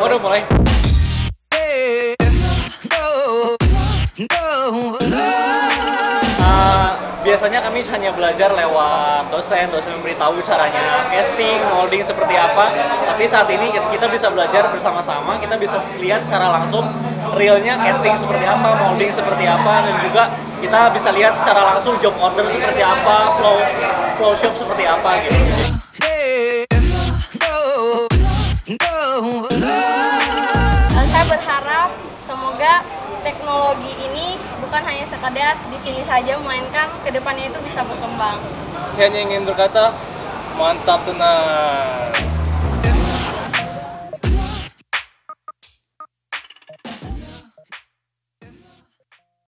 Oh, udah mulai. Biasanya kami hanya belajar lewat dosen memberitahu caranya casting, molding seperti apa. Tapi saat ini kita bisa belajar bersama-sama, kita bisa lihat secara langsung realnya casting seperti apa, molding seperti apa, dan juga kita bisa lihat secara langsung job order seperti apa, flow shop seperti apa gitu. Saya berharap semoga teknologi ini bukan hanya sekadar di sini saja, melainkan kedepannya itu bisa berkembang. Saya hanya ingin berkata, mantap tenang.